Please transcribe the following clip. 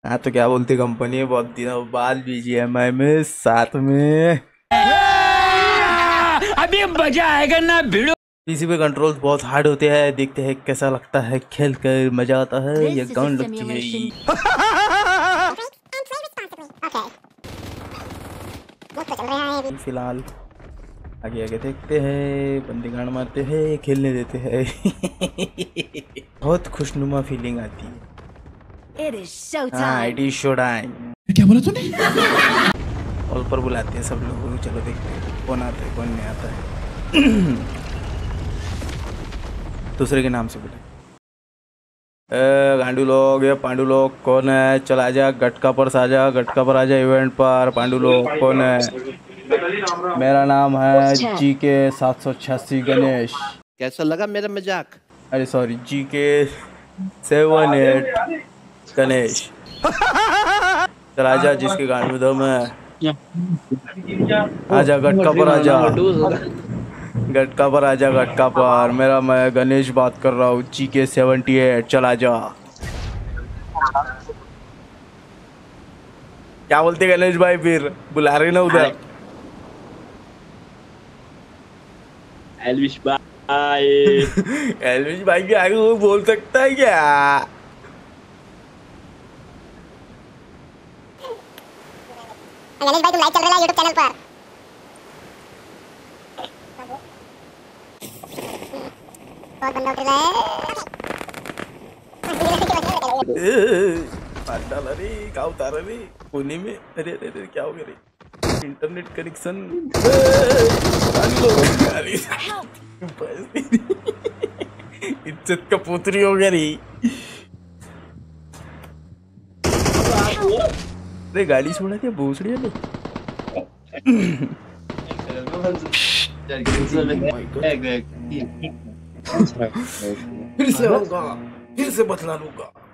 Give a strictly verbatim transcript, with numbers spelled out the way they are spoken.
हाँ तो क्या बोलती कंपनी है, बहुत दिनों बाद बीजीएमआई में साथ में अभी मजा आएगा ना भिड़ो। पीसी पे कंट्रोल्स बहुत हार्ड होते हैं, देखते हैं कैसा लगता है, खेल कर मजा आता है या गांड लगती है। फिलहाल आगे आगे देखते हैं, बंदे गांड मारते हैं, खेलने देते हैं। बहुत खुशनुमा फीलिंग आती है। हाँ इट इज शो टाइम। क्या बोला तूने? ऑल पर बुलाते हैं सब लोग, चलो देखते हैं कौन आता है कौन नहीं आता है। दूसरे के नाम से बोले, गांडू लोग या पांडू लोग कौन है, चल आजा गटका पर आजा, गटका पर आजा इवेंट पर। पांडू लोग कौन है? मेरा नाम है जी के सात सौ छियासी गणेश। कैसा लगा मेरा मजाक? अरे सॉरी जी के सेवन एट गणेश। चल आजा जिसके गांड में दम है, आजा गटका पर आजा, गटका पर आजा, गटका पर। मेरा मैं गणेश बात कर रहा हूँ, जी के सेवेंटी एट। चल आजा। क्या बोलते गणेश भाई, फिर बुला रहे ना उधर? एल्विश भाई एल्विश भाई के आगे वो बोल सकता है क्या? गणेश भाई तुम लाइव चल रहे हो यूट्यूब चैनल पर। बहुत बंदा उठ रहा है। मार डाला रे, क्या उतारा रे कोने में। अरे अरे अरे क्या हो गया रे, इंटरनेट कनेक्शन। इज्जत का पुत्री हो गया रे। अरे गाड़ी छोड़ा क्या भोसड़ी है? फिर से होगा, फिर से बतला लूंगा।